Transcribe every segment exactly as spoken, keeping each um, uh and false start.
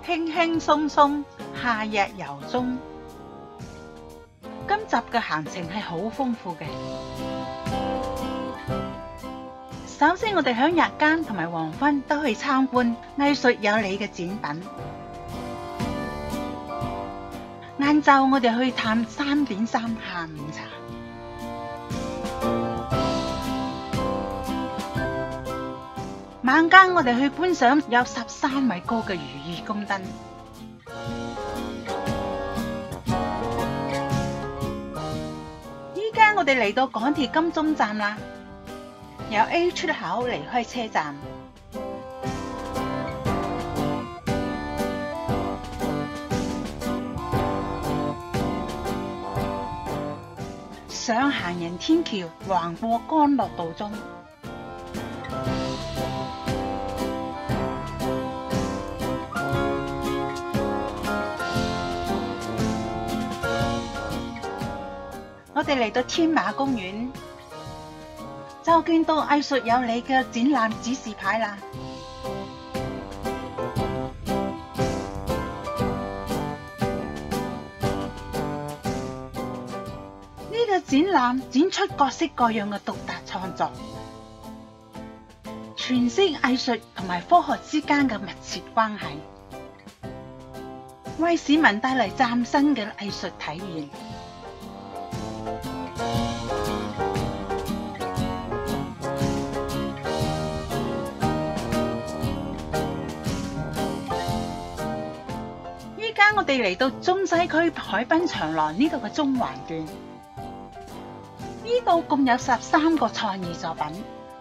輕輕鬆鬆，夏日遊蹤。今集嘅行程係好豐富嘅。首先，我哋響日間同埋黃昏都去參觀藝術有理嘅展品。晏晝我哋去探三點三下午茶。晚間我哋去觀賞有十三米高嘅如意宮燈。依家我哋嚟到港鐵金鐘站啦，由 A 出口離開車站。上行人天橋，橫過干諾道中。我哋嚟到天馬公園，就見到藝術有理嘅展覽指示牌啦。呢個展覽展出各式各樣嘅獨特創作，詮釋藝術同埋科學之間嘅密切關係，為市民帶嚟嶄新嘅藝術體驗。依家我哋嚟到中西區海濱長廊呢度嘅中環段，呢度共有十三個創意作品。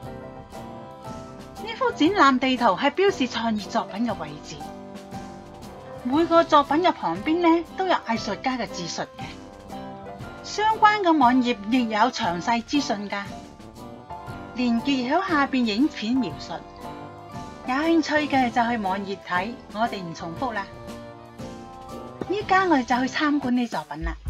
呢幅展覽地圖係標示創意作品嘅位置，每個作品嘅旁邊呢都有藝術家嘅自述嘅，相關嘅網頁亦有詳細資訊㗎，連結喺下邊影片描述。有興趣嘅就去網頁睇，我哋唔重複啦。依家我哋就去參觀呢作品啦。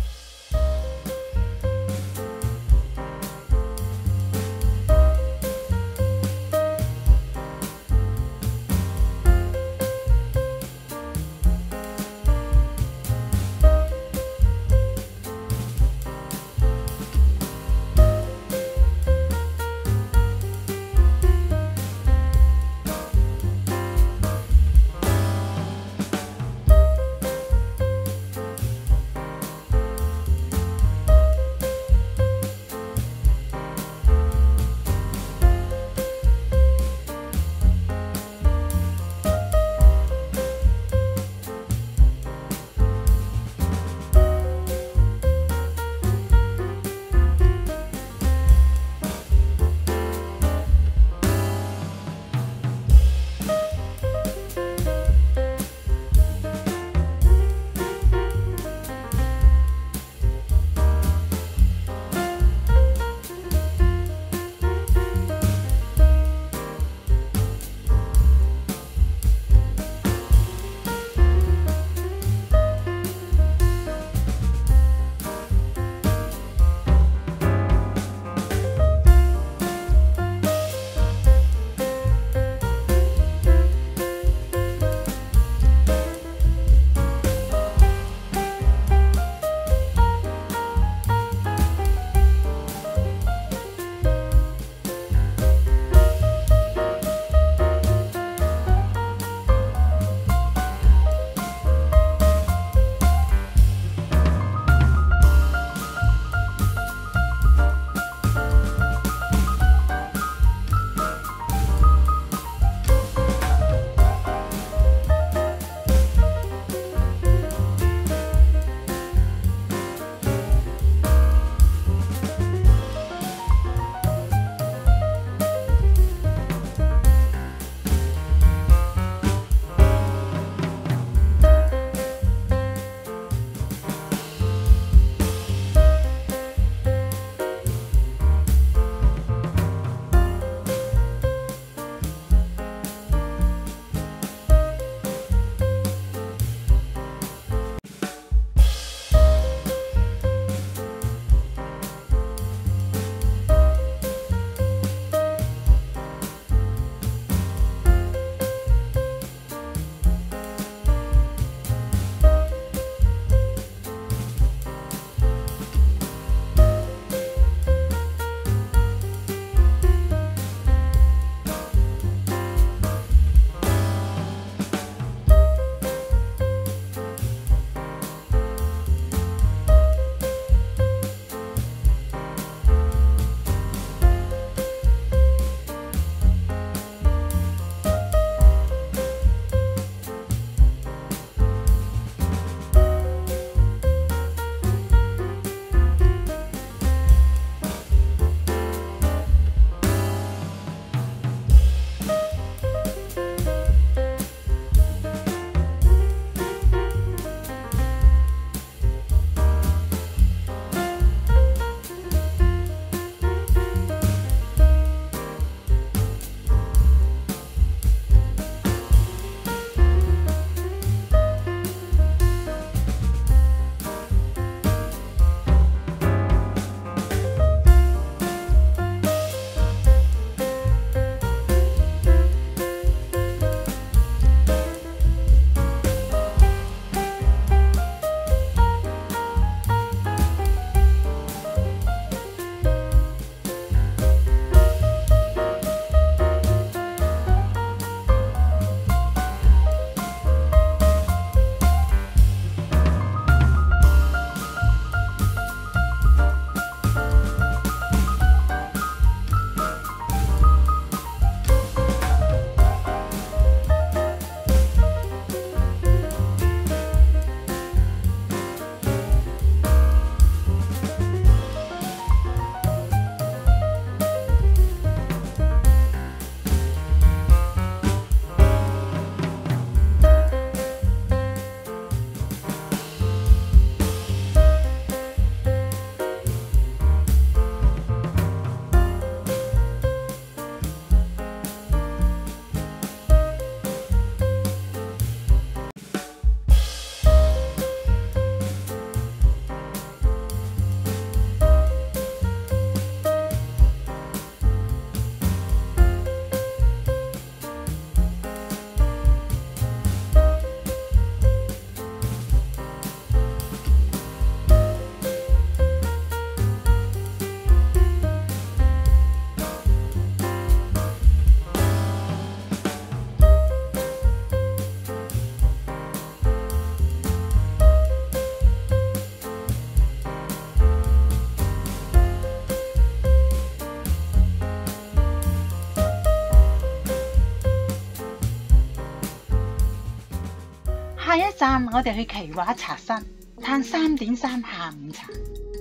下一站我哋去奇華茶室嘆三點三下午茶。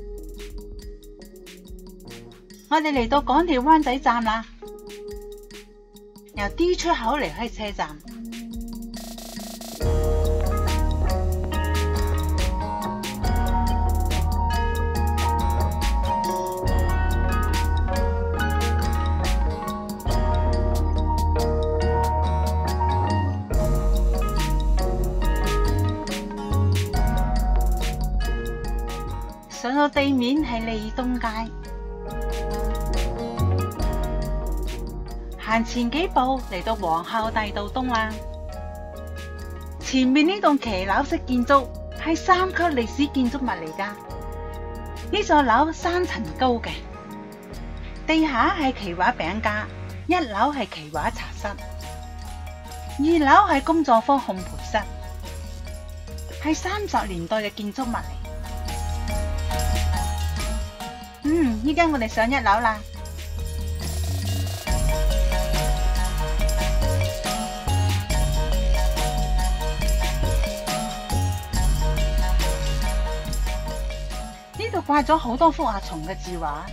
我哋嚟到港鐵灣仔站啦，由 D 出口離開車站。上到地面係利東街，行前幾步嚟到皇后大道東啦。前面呢棟騎樓式建築係三級歷史建築物嚟㗎。呢座樓三層高嘅，地下係奇華餅家，一樓係奇華茶室，二樓係工作坊烘焙室，係三十年代嘅建築物嚟。嗯，依家我哋上一樓啦。呢度掛咗好多幅阿松嘅字畫。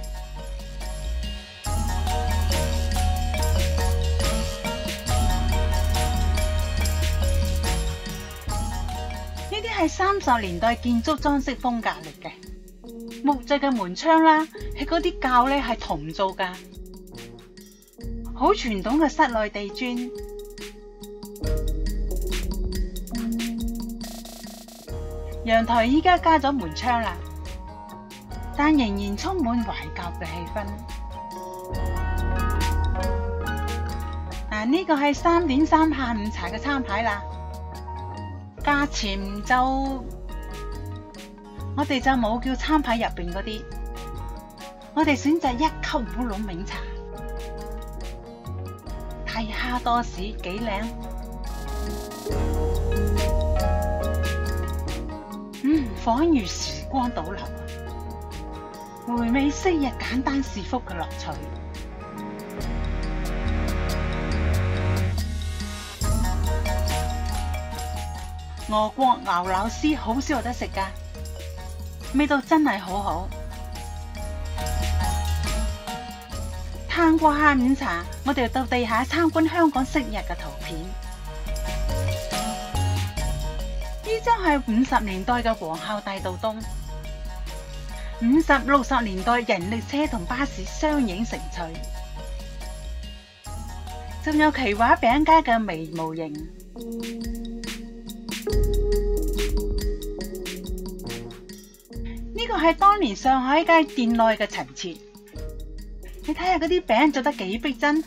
呢啲係三十年代建築裝飾風格嚟嘅。木製嘅門窗啦，係嗰啲鉸咧係銅做噶，好傳統嘅室內地磚。陽台依家加咗門窗啦，但仍然充滿懷舊嘅氣氛。嗱，呢個係三點三下午茶嘅餐牌啦，價錢就。我哋就冇叫餐牌入邊嗰啲，我哋選擇一級烏龍茗茶，睇蝦多士幾靚，嗯，仿如時光倒流，回味昔日簡單是福嘅樂趣。俄國牛柳絲好少有得食㗎。味道真係好好。嘆過下午茶，我哋到地下參觀香港昔日嘅圖片。呢張係五十年代嘅皇后大道東，五十六十年代人力車同巴士相映成趣，仲有奇華餅家嘅微模型。呢個係當年上海街店內嘅陳設，你睇下嗰啲餅做得幾逼真，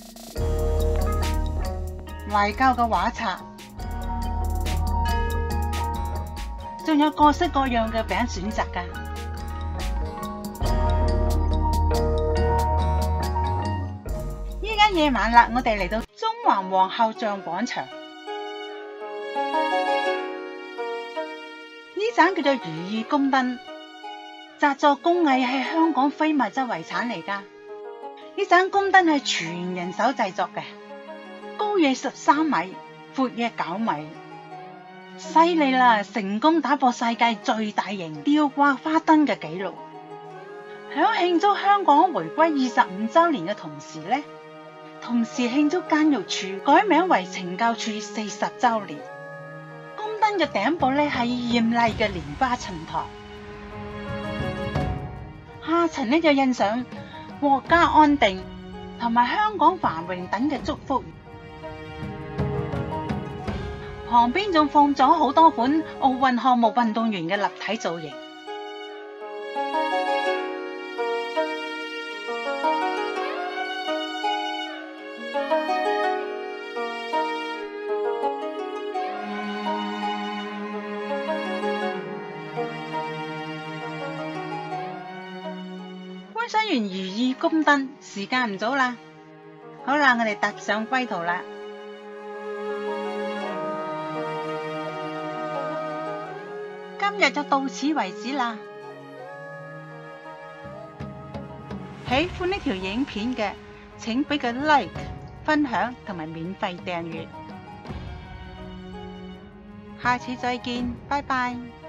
懷舊嘅畫冊，仲有各式各樣嘅餅選擇㗎。依家夜晚啦，我哋嚟到中環皇后像廣場，呢盞叫做如意宮燈。紮作工藝係香港非物質遺產嚟㗎，呢盞宮燈係全人手製作嘅，高約十三米，闊約九米，犀利啦！成功打破世界最大型吊掛花燈嘅紀錄。響慶祝香港回歸二十五週年嘅同時呢，同時慶祝監獄處改名為懲教處四十週年。宮燈嘅頂部呢係艷麗嘅蓮花襯托。下層呢就印上國家安定同埋香港繁榮等嘅祝福，旁邊仲放咗好多款奧運項目運動員嘅立體造型。觀賞完如意宮燈，時間唔早啦，好啦，我哋踏上歸途啦。今日就到此為止啦。喜歡呢條影片嘅，請俾個 like、分享同埋免費訂閱。 下次再見，拜拜。